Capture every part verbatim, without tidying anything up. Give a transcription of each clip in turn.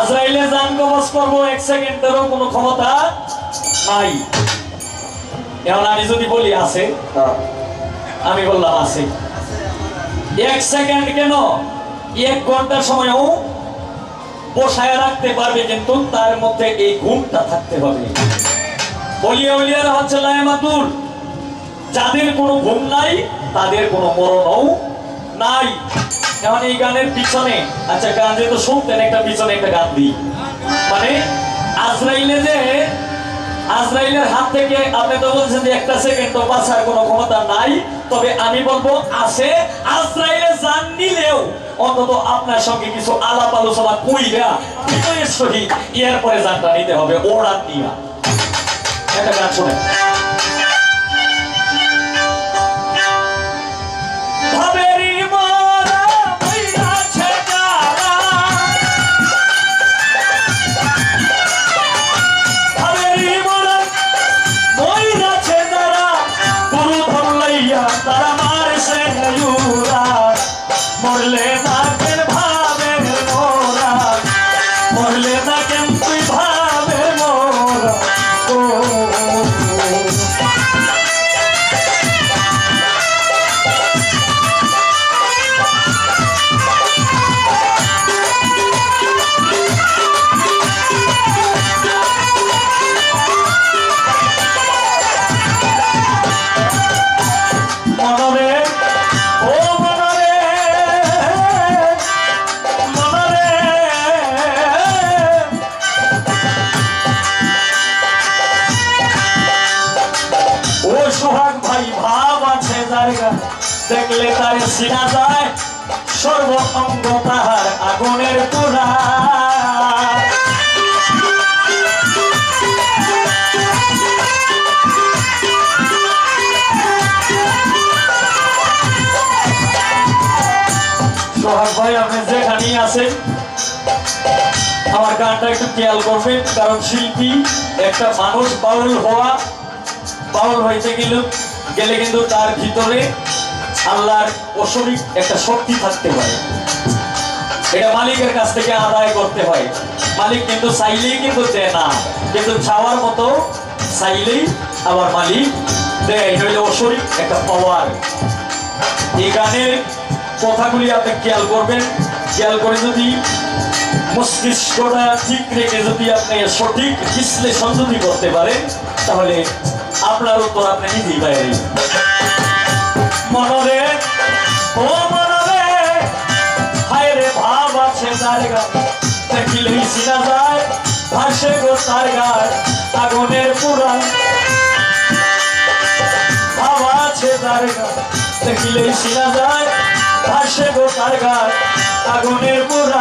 আজরাইলে জান কবজ করব এক সেকেন্ডেরও কোনো ক্ষমতা নাই। এখন আমি যদি বলি আছে, আমি বললাম আছে, এক সেকেন্ড কেন এক ঘন্টার সময়ও বসায় রাখতে পারবে, কিন্তু তার মধ্যে এই ঘুমটা থাকতে হবে। বলিয়া বলিয়ারা হচ্ছে লায়ামাতুল, যাদের কোনো ঘুম নাই তাদের কোনো মরণও নাই। এখন এই গানের পিছনে, আচ্ছা গান যেহেতু শুনতেন, একটা পিছনে একটা গান দিই। মানে আজরাইলে যে আজরাইলের হাত থেকে আপনি তো বলছেন যে একটা সেকেন্ডও বাঁচার কোনো ক্ষমতা নাই, তবে আমি বলবো আছে। আজরাইলে জান নিলেও অন্তত আপনার সঙ্গে কিছু আলাপ আলোচনা কইরা বিনয়ের সহিত এরপরে জানটা নিতে হবে, ওড়ান নিয়া। একটা গান শুনে মরলে না কেন ভাবে মোরা, মরলে না কেন তুই ভাবে মোরা। ও মনরে ও মনরে মনরে ও সোহাগ ভাই ভাব আছে জায়গা, দেখলে তার সিনা যায় সর্ব অঙ্গ তাহার আগুনের পোড়া। সোহাগ ভাই আপনি যেখানেই আছেন আমার গানটা একটু খেয়াল করবেন, কারণ শিল্পী একটা মানুষ বাউল হওয়া, বাউল হইতে গেল গেলে কিন্তু তার ভিতরে আল্লাহর অশরিক একটা শক্তি থাকতে পারে। এটা মালিকের কাছ থেকে আদায় করতে হয়। মালিক কিন্তু চাইলেই কিন্তু দেয় না, কিন্তু চাওয়ার মতো চাইলেই আবার মালিক দেয়। হইলে অশরিক একটা পাওয়ার। এই গানের কথাগুলি আপনি খেয়াল করবেন, খেয়াল করে যদি মস্তিষ্কটা ঠিক রেখে যদি আপনি সঠিক বিশ্লেষণ যদি করতে পারেন, তাহলে আপনার উত্তর আপনি নিজেই বাইরে। মনরে ও মনরে হায় রে ভাব আছে জায়গা, দেখিলেই চিনা যায় ভাসে গো তার গায় আগুনের পুরা। ভাব আছে জায়গা, দেখিলেই চিনা যায় ভাসে গো তার গায় আগুনের পুরা।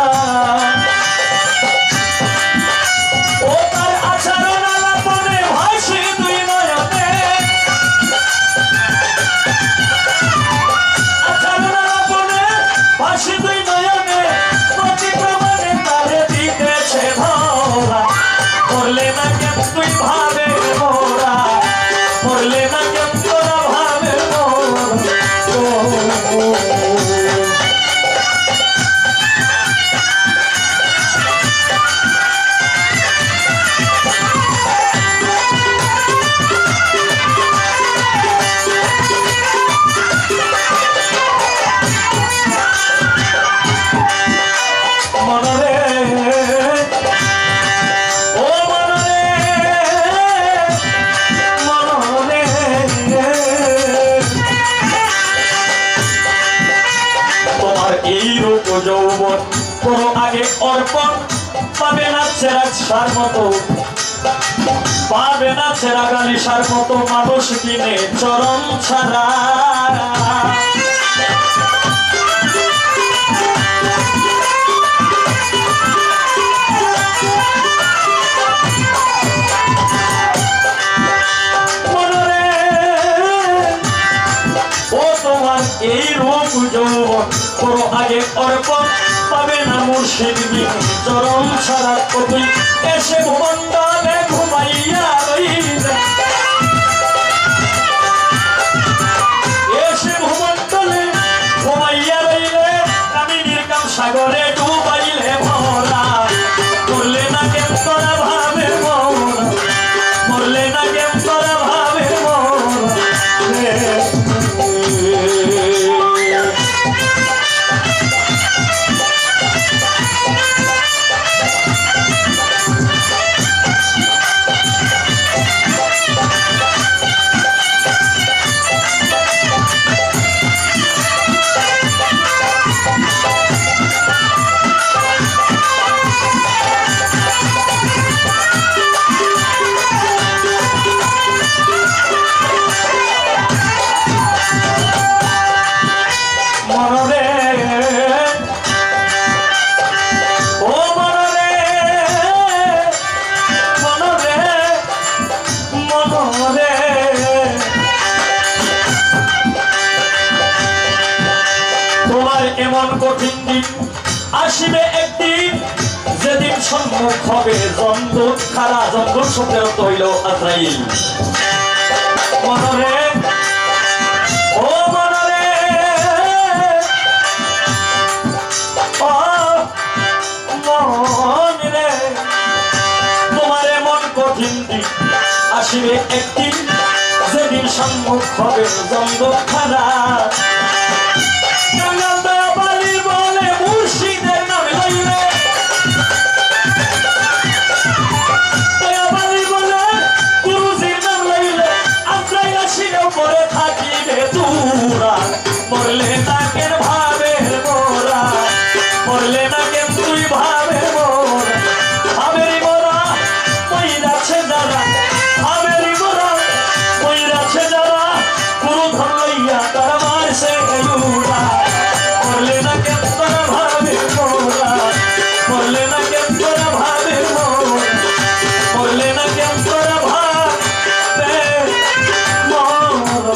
ও তার আচরণ আলাপনে ভাসে দুই নয়নে, আচরণ আলাপনে ভাসে দুই নয়নে, প্রতি প্রমাণে তারে দিতেছে ধরা। মরলে না কেন তুই ভাবে মোরা, মরলে না কেন তোরা ভাবে মোরা। মনরে ও মনরে মনরে তোমার এই রূপ যৌবন কোনো আগে অর্পণ পাবে না ছেড়া সার মতো, পাবে না ছেড়া গালি সার মতো মানুষ কিনে চরণ ছাড়া। এই রূপ যৌবন কোনো আগে অর্পণ পাবে না মুর্শিদ বিন চরণ ছাড়া। তুই এসে ভুবন্ডলে ঘুমাইয়া রইলে, এসে ভুবন্ডলে ঘুমাইয়া রইলে, আমি নির্কাম সাগরে ডুবাইলে ভরা। আসিবে একদিন যেদিন সম্মুখ হবে জমদূত খারা। জমদূত শব্দের অর্থ হইল আজরাইল। মনরে ও মনরে ও মন রে, তোমার এমন কঠিন দিন আসিবে একদিন যেদিন সম্মুখ হবে জমদূত খারা। মরলে তাকের ভাবে মোরা, মরলে না কেন তুই ভাবে মোরা, ভাবেরি মোরা ওই যাচ্ছে যারা, ভাবেরি মোরা ওই যাচ্ছে যারা, গুরু ধর লইয়া তারা মারছে উড়া। মরলে না কেন তারা ভাবে মোরা, মরলে না কেন তারা ভাবে মোরা, মরলে না কেন তারা ভাবে মোরা।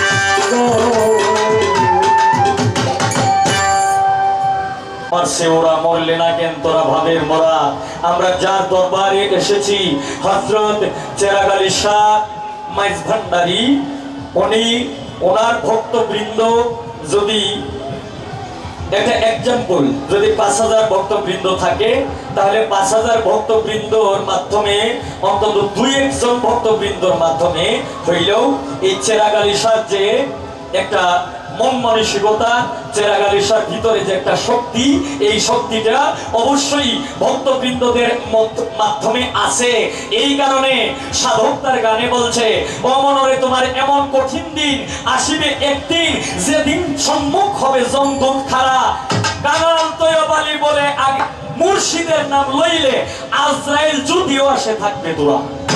মারছে ওরা, মরলে না কেন তোরা ভাবের মোরা। আমরা যার দরবারে এসেছি হযরত চেরাগ আলী শাহ মাইজ ভান্ডারী, উনি ওনার ভক্তবৃন্দ যদি একটা এক্সাম্পল, যদি পাঁচ হাজার ভক্তবৃন্দ থাকে তাহলে পাঁচ হাজার ভক্তবৃন্দর মাধ্যমে অন্তত দুই একজন ভক্তবৃন্দর মাধ্যমে হইলেও এই চেরাগ আলী শাহ যে একটা মন মানসিকতা, চেরাগ আলী শাহর ভিতরে যে একটা শক্তি, এই শক্তিটা অবশ্যই ভক্তবৃন্দদের মাধ্যমে আছে। এই কারণে সাধক তার গানে বলছে, ও মনরে তোমার এমন কঠিন দিন আসিবে একদিন যেদিন সম্মুখ হবে জমদূত খারা। কাঙাল তৈয়ব আলী বলে আগে মুর্শিদের নাম লইলে আজরাইল যদিও আসে থাকবে তোরা।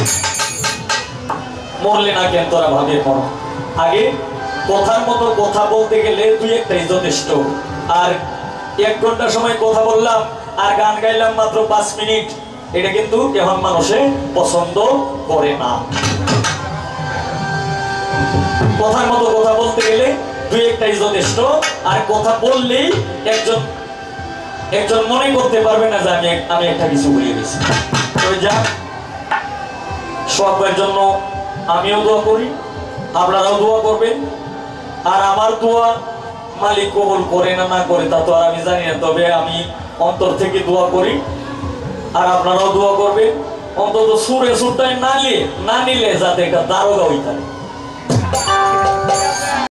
মরলে না কেন তোরা ভাবে মর। আগে কথার মতো কথা বলতে গেলে দুই একটাই যথেষ্ট। আর এক ঘন্টা সময় কথা বললাম আর গান গাইলাম মাত্র পাঁচ মিনিট, এটা কিন্তু এখন মানুষে পছন্দ করে না। কথার মতো কথা বলতে গেলে দুই একটাই যথেষ্ট। আর কথা বললেই একজন একজন মনে করতে পারবে না যে আমি আমি একটা কিছু বলে গেছি। তো যাক, সবার জন্য আমিও দোয়া করি, আপনারাও দোয়া করবেন। আর আমার দোয়া মালিক কবুল করে না না করে তা তো আর আমি জানি না, তবে আমি অন্তর থেকে দোয়া করি। আর আপনারাও দোয়া করবেন অন্তত সুরে সুরটাই না নিলে না নিলে যাতে একটা দারোগা হইতে পারে।